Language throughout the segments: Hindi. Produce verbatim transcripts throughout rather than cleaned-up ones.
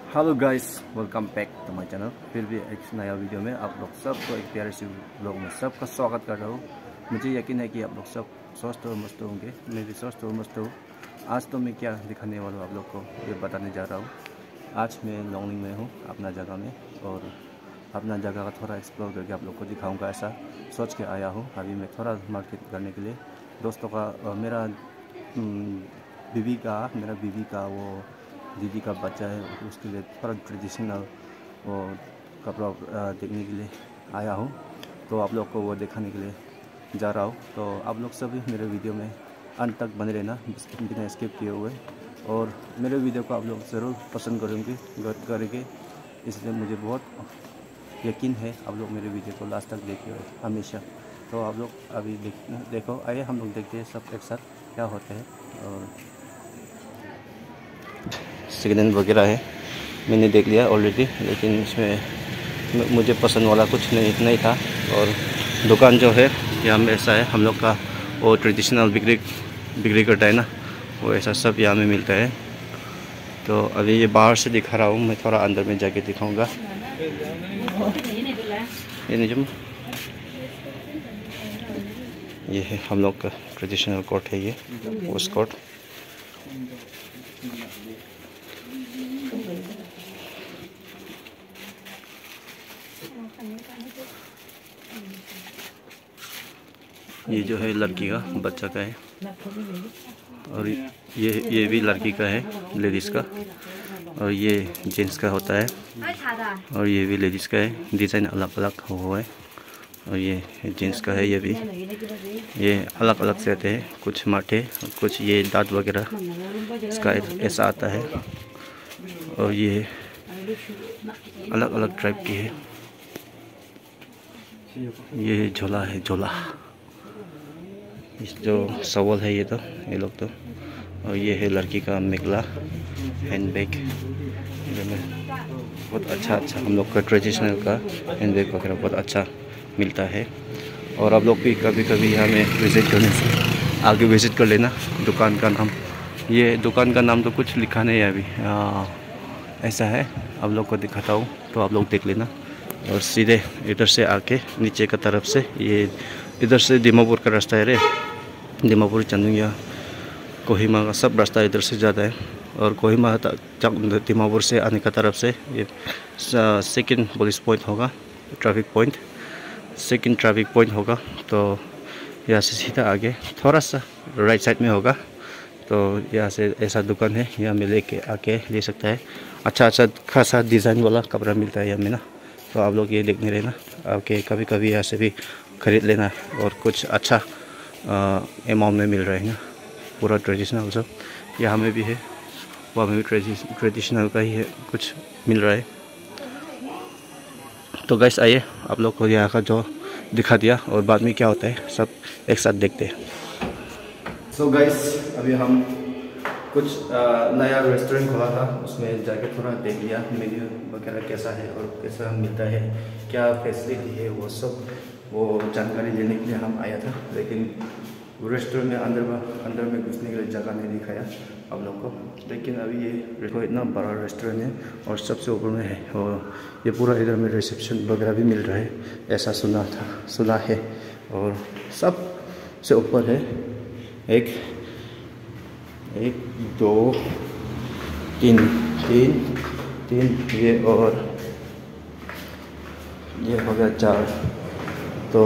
Hello guys, welcome back to my channel. फिर भी एक नया वीडियो में आप लोग सबको एक प्यारे से ब्लॉग में सबका स्वागत कर रहा हूँ। मुझे यकीन है कि आप लोग सब स्वस्थ और मस्त होंगे। मैं भी स्वस्थ और मस्त हूँ। आज तो मैं क्या दिखाने वाला हूँ आप लोग को ये बताने जा रहा हूँ। आज मैं लॉन्गलिंग में हूँ अपना जगह में, और अपना जगह का थोड़ा एक्सप्लोर करके आप लोग को दिखाऊँगा, ऐसा सोच के आया हूँ। अभी मैं थोड़ा मार्केट करने के लिए दोस्तों का, मेरा बीवी का मेरा बीवी का वो दीदी का बच्चा है, उसके लिए थोड़ा ट्रेडिशनल वो कपड़ा देखने के लिए आया हूँ। तो आप लोग को वो दिखाने के लिए जा रहा हूँ। तो आप लोग सभी मेरे वीडियो में अंत तक बने रहना बिना स्किप किए हुए, और मेरे वीडियो को आप लोग ज़रूर पसंद करेंगे करेंगे इसलिए मुझे बहुत यकीन है आप लोग मेरे वीडियो को लास्ट तक देखिए हमेशा। तो आप लोग अभी देख देखो आइए हम लोग देखते हैं सब एक साथ क्या होते हैं। और सेकेंड हैंड वगैरह है, मैंने देख लिया ऑलरेडी, लेकिन इसमें मुझे पसंद वाला कुछ नहीं नहीं था। और दुकान जो है यहाँ में ऐसा है, हम लोग का वो ट्रेडिशनल बिक्री बिक्री करता है ना, वो ऐसा सब यहाँ में मिलता है। तो अभी ये बाहर से दिखा रहा हूँ, मैं थोड़ा अंदर में जाके दिखाऊंगा। ये नहीं, ये है हम लोग का ट्रेडिशनल कोट है, ये उस कोट। ये जो है लड़की का बच्चा का है, और ये ये भी लड़की का है, लेडीज़ का, और ये जेंट्स का होता है, और ये भी लेडीज़ का है। डिज़ाइन अलग अलग हुआ है, और ये जेंट्स का है। ये भी ये अलग अलग से आते हैं, कुछ माटे, कुछ ये दांत वगैरह इसका ऐसा आता है, और ये अलग अलग टाइप की है। ये झोला है, झोला जो सवाल है ये तो ये लोग तो। और ये है लड़की का मेखला, हैंड बैग में बहुत अच्छा अच्छा हम लोग का ट्रेडिशनल का हैंड बैग वगैरह बहुत अच्छा मिलता है। और आप लोग भी कभी कभी यहाँ में विज़िट करने से आगे विज़िट कर लेना। दुकान का नाम, ये दुकान का नाम तो कुछ लिखा नहीं है अभी, आ, ऐसा है, आप लोग को दिखाता हूँ तो आप लोग देख लेना। और सीधे इधर से आके नीचे का तरफ से, ये इधर से दीमापुर का रास्ता है रे, दीमापुर चंदुंगिया कोहिमा का सब रास्ता इधर से ज़्यादा है। और कोहिमा तक दीमापुर से आने का तरफ से ये सेकंड पुलिस पॉइंट होगा, traffic point, second traffic point होगा। तो यहाँ से सीधा आगे थोड़ा सा राइट साइड में होगा। तो यहाँ से ऐसा दुकान है, यहाँ में लेके आके ले सकता है। अच्छा अच्छा खासा डिज़ाइन वाला कपड़ा मिलता है यहाँ में ना। तो आप लोग ये देखने रहना, आपके कभी कभी यहाँ से भी ख़रीद लेना। और कुछ अच्छा अमाउंट में मिल रहा है ना, पूरा ट्रेडिशनल सब यहाँ में भी है, वहाँ में भी ट्रेडिशनल का ही है, कुछ मिल रहा है। तो गाइस आइए आप लोग को यहाँ का जो दिखा दिया, और बाद में क्या होता है सब एक साथ देखते हैं। सो so गाइस अभी हम कुछ आ, नया रेस्टोरेंट खोला था, उसमें जाके थोड़ा देख लिया मेन्यू वगैरह कैसा है और कैसा मिलता है, क्या फैसिलिटी है, वो सब वो जानकारी लेने के लिए हम आया था। लेकिन रेस्टोरेंट में अंदर अंदर में घुसने के लिए जगह नहीं दिखाया आप लोग को। लेकिन अभी ये देखो इतना बड़ा रेस्टोरेंट है, और सबसे ऊपर में है, और ये पूरा इधर में रिसेप्शन वगैरह भी मिल रहा है, ऐसा सुना था सुना है। और सब से ऊपर है एक एक दो तीन तीन तीन ये, और ये हो गया चार, तो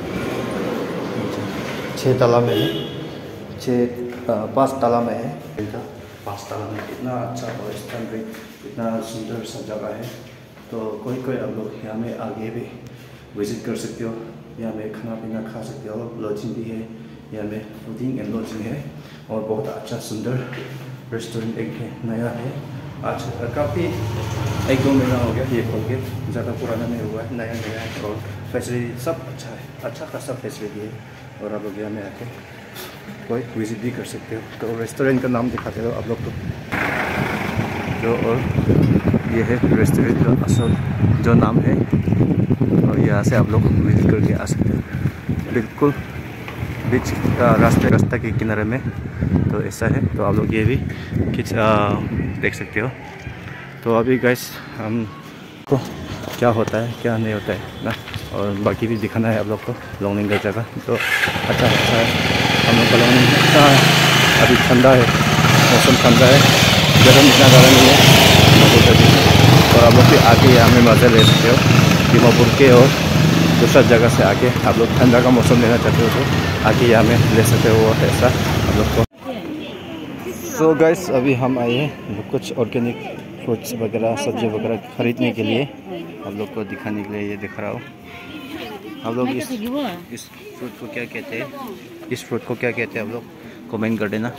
छः ताला में है, छः पाँच ताला में है, पाँच ताला में इतना अच्छा और स्टैंडर्ड इतना सुंदर सा जगह है। तो कोई कोई आप लोग यहाँ में आगे भी विज़िट कर सकते हो, यहाँ में खाना पीना खा सकते हो, लॉजिंग भी है, यहाँ में फूडिंग एंड लॉजिंग है। और बहुत अच्छा सुंदर रेस्टोरेंट एक है, नया है, आज काफ़ी एक दो महीना हो गया ये खोल के, ज़्यादा पुराना नहीं हुआ है, नया नया है। और फैसिलिटी सब अच्छा है, अच्छा खासा फैसिलिटी है। और आप लोग यहाँ में आके कोई विज़िट भी कर सकते हो। तो रेस्टोरेंट का नाम दिखाते हो आप लोग को जो, और ये है रेस्टोरेंट का असल जो नाम है, और यहाँ से आप लोग विज़िट करके आ सकते हो, बिल्कुल बीच का रास्ते रास्ते के किनारे में। तो ऐसा है, तो आप लोग ये भी खिंच देख सकते हो। तो अभी गैस हम को क्या होता है क्या नहीं होता है ना, और बाकी भी दिखाना है आप लोग को लॉन्गनिंग का जगह। तो अच्छा अच्छा है हम लोग का लॉन्गनिंग अच्छा है। अभी ठंडा है, मौसम ठंडा है, गर्म इतना ज़्यादा नहीं है। और आप लोग भी आके यहाँ में मज़ा ले सकते हो दीमापुर के, और दूसरा जगह से आके आप लोग ठंडा का मौसम लेना चाहते हो तो आके यहाँ में ले सकते हो ऐसा आप लोग को। सो गाइस अभी हम आए हैं कुछ ऑर्गेनिक फ्रूट्स वगैरह सब्जी वगैरह खरीदने के लिए, आप लोग को दिखाने के लिए ये दिख रहा हो। आप लोग इस इस फ्रूट को क्या कहते हैं, इस फ्रूट को क्या कहते हैं आप लोग कमेंट कर देना।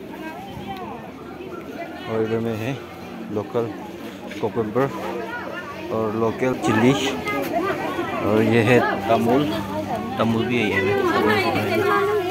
और इधर में है लोकल कोकम्बर और लोकल चिल्ली, और ये है तमुल, तमुल भी है ये में।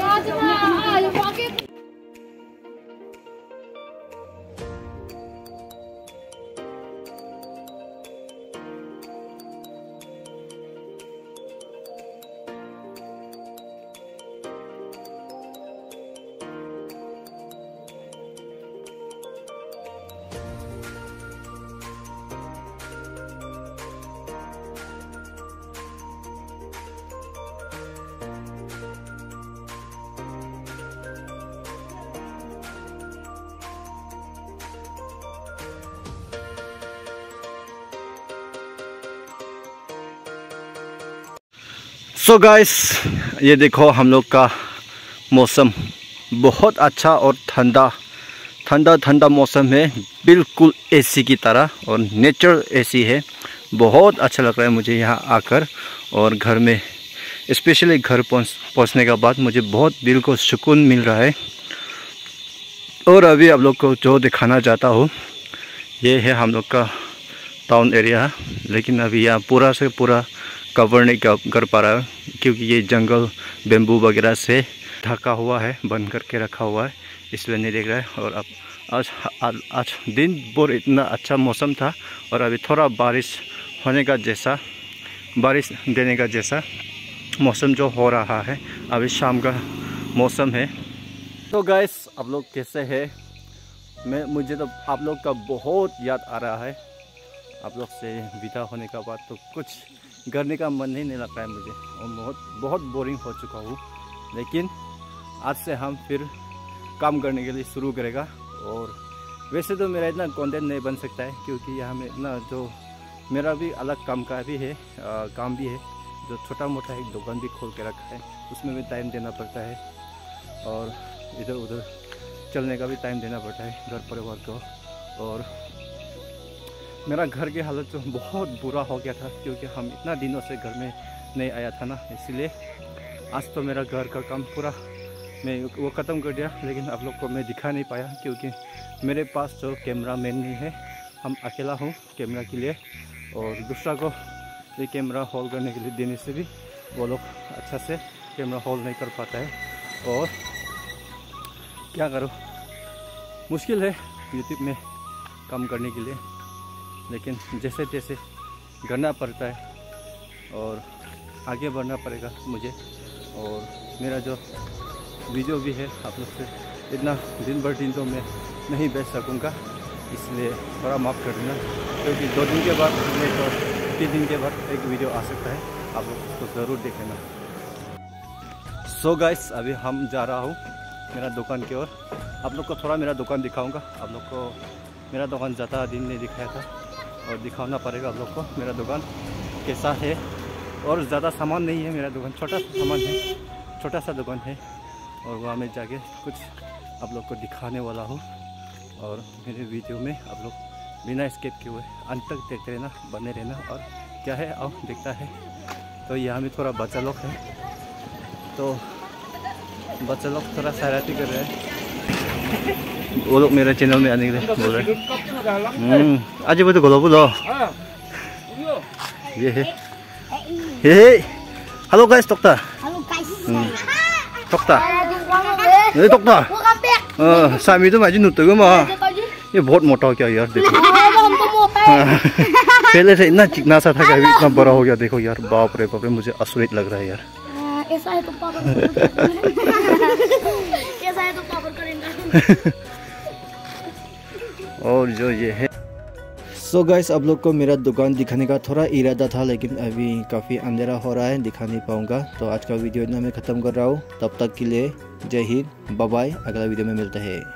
सो so गाइस ये देखो हम लोग का मौसम बहुत अच्छा और ठंडा ठंडा ठंडा मौसम है, बिल्कुल एसी की तरह, और नेचर एसी है। बहुत अच्छा लग रहा है मुझे यहाँ आकर, और घर में स्पेशली घर पहुँच पहुँचने के बाद मुझे बहुत दिल को सुकून मिल रहा है। और अभी आप लोग को जो दिखाना चाहता हूँ ये है हम लोग का टाउन एरिया, लेकिन अभी यहाँ पूरा से पूरा कवर नहीं कर पा रहा है क्योंकि ये जंगल बेम्बू वगैरह से ढका हुआ है, बंद करके रखा हुआ है, इसलिए नहीं देख रहा है। और अब आज आज, आज दिन भर इतना अच्छा मौसम था, और अभी थोड़ा बारिश होने का जैसा बारिश देने का जैसा मौसम जो हो रहा है, अभी शाम का मौसम है। तो गाइस आप लोग कैसे हैं? मैं मुझे तो आप लोग का बहुत याद आ रहा है। आप लोग से विदा होने का बाद तो कुछ करने का मन ही नहीं लगता है मुझे, और बहुत बहुत बोरिंग हो चुका हूँ। लेकिन आज से हम फिर काम करने के लिए शुरू करेगा। और वैसे तो मेरा इतना कंटेंट नहीं बन सकता है क्योंकि यहाँ में ना जो मेरा भी अलग काम का भी है, आ, काम भी है, जो छोटा मोटा एक दुकान भी खोल के रखा है, उसमें भी टाइम देना पड़ता है, और इधर उधर चलने का भी टाइम देना पड़ता है घर परिवार को। और मेरा घर की हालत जो बहुत बुरा हो गया था क्योंकि हम इतना दिनों से घर में नहीं आया था ना, इसलिए आज तो मेरा घर का काम पूरा मैं वो ख़त्म कर दिया। लेकिन आप लोग को मैं दिखा नहीं पाया क्योंकि मेरे पास जो कैमरा मैन नहीं है, हम अकेला हूँ कैमरा के लिए, और दूसरा को ये कैमरा होल्ड करने के लिए देने से भी वो लोग अच्छा से कैमरा होल्ड नहीं कर पाता है। और क्या करूँ, मुश्किल है यूट्यूब में काम करने के लिए, लेकिन जैसे तैसे करना पड़ता है और आगे बढ़ना पड़ेगा मुझे। और मेरा जो वीडियो भी है आप लोग से इतना दिन भर दिन तो मैं नहीं भेज सकूँगा, इसलिए थोड़ा माफ़ कर देना, क्योंकि दो दिन के बाद नहीं तो तीन दिन के बाद एक वीडियो आ सकता है, आप लोग उसको ज़रूर देख लेना। सो गाइस अभी हम जा रहा हूँ मेरा दुकान की ओर, आप लोग को थोड़ा मेरा दुकान दिखाऊंगा। आप लोग को मेरा दुकान ज़्यादा दिन नहीं दिखाया था, और दिखाना पड़ेगा आप लोग को मेरा दुकान कैसा है। और ज़्यादा सामान नहीं है मेरा दुकान, छोटा सा सामान है, छोटा सा दुकान है, और वहाँ में जाके कुछ आप लोग को दिखाने वाला हूँ। और मेरे वीडियो में आप लोग बिना स्किप किए हुए अंत तक देखते रहना, बने रहना। और क्या है आओ देखता है। तो यहाँ में थोड़ा बच्चा लोग है, तो बच्चा लोग थोड़ा शरारती कर रहे हैं, वो लोग मेरे चैनल में आने के लिए बोल रहे हैं। आज वो तो गोलो बोलो ये है, हे हेलो गाइस टोक्टा, टोक्टा ये टोक्टा हाँ सामी तो मैं नुट मा, ये बहुत मोटा हो गया यार देखो। पहले से इतना चिकना सा था कि अभी इतना बड़ा हो गया, देखो यार बाप रे बाप रे, मुझे आश्चर्य लग रहा है यार। ऐसा है तो पावर ऐसा है तो पावर करेंगे। और जो ये है सो सो गाइस, आप लोग को मेरा दुकान दिखाने का थोड़ा इरादा था, लेकिन अभी काफ़ी अंधेरा हो रहा है, दिखा नहीं पाऊँगा। तो आज का वीडियो इतना मैं ख़त्म कर रहा हूँ। तब तक के लिए जय हिंद, बाय बाय। अगला वीडियो में मिलते हैं।